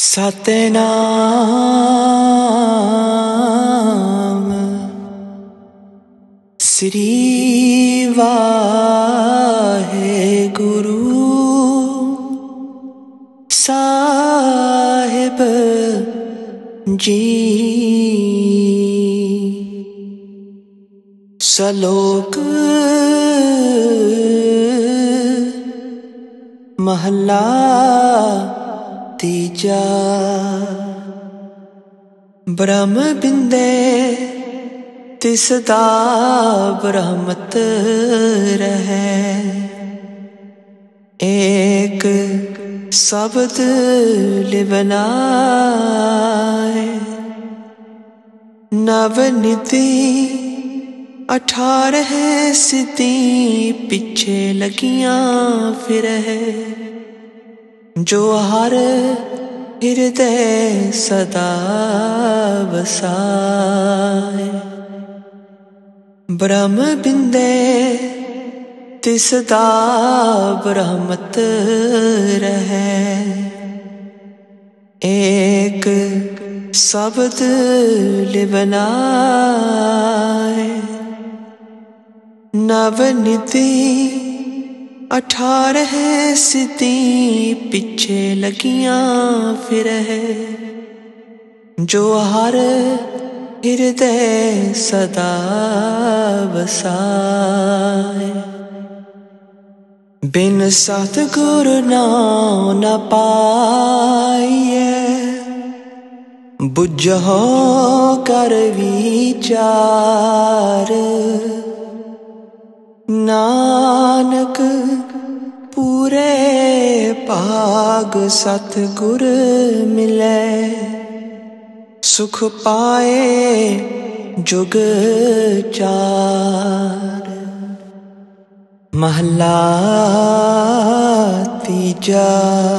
सतनाम श्री वाहेगुरु साहिब जी। सलोक महला तीजा। ब्रह्म बिंदे तिसदा ब्रह्मत रहे। एक शब्द लिवलाए नवनिधि 18 सिद्धि पिछे लगियां फिर है। जो हर हृदय सदा वसाए। ब्रह्म बिंदे तिसदा ब्रह्मत रहे। एक शब्द लिवलाए नवनिधि 18 सिद्धि पिछे लगियां फिर है। जो हर हृदय सदा वसाए। बिन सतगुरु नाम न पाइए। बुझो कर विचार। नानक पूरे भाग सतगुर मिले। सुख पाए जुग चार। महला तीजा।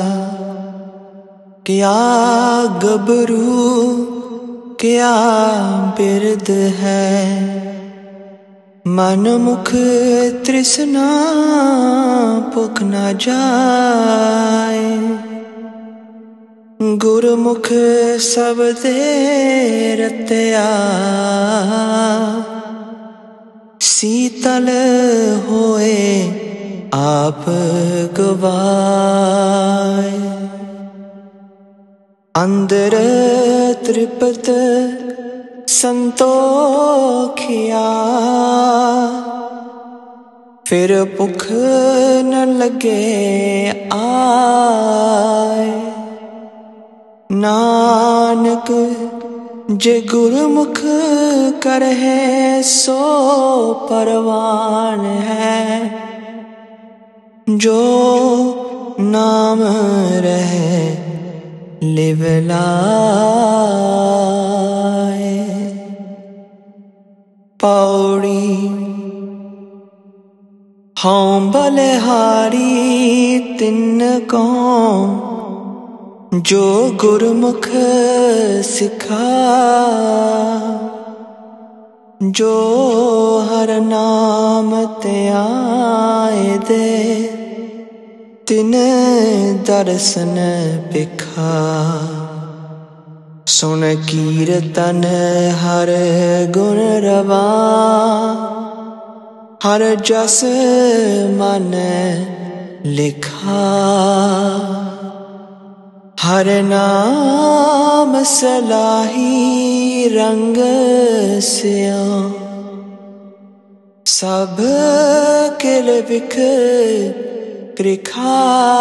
क्या गबरू क्या बिरद है। मन मुख तृष्णा भुख न जाए। गुरमुख सबदे रत्या। शीतल होए आप गवाए। अंदर तृप्त संतोखिया। फिर भुख न लगे आए। नानक जे गुरमुख कर है सो परवान है। जो नाम रहे लिवलाए। पौड़ी। हाँ बलिहारी तिन को जो गुरमुख सिखा। जो हर नाम त्याए दे। तिन दर्शन बिखा। सुन कीर्तन हर गुण रवा। हर जस मन लिखा। हर नाम सलाही रंग स्या। सब किल बिख कृखा।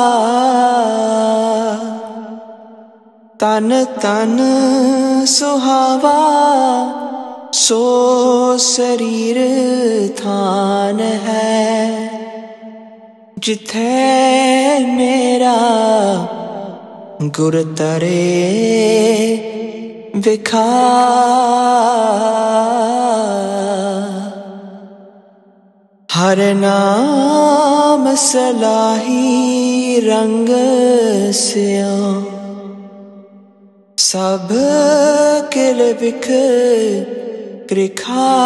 तन तन सुहावा सो शरीर थान है। जिथे मेरा गुर तरे विखा। हर नाम सलाही रंग स्या। सब किल बिख कृखा।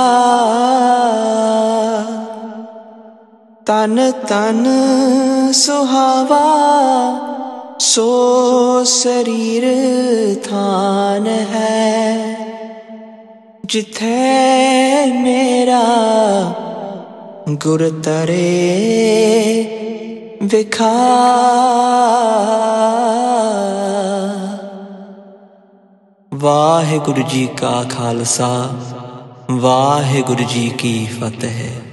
तन तन सुहावा सो शरीर थान है जिथे मेरा गुर तरे विखा। वाहिगुरु जी का खालसा, वाहिगुरु जी की फतेह।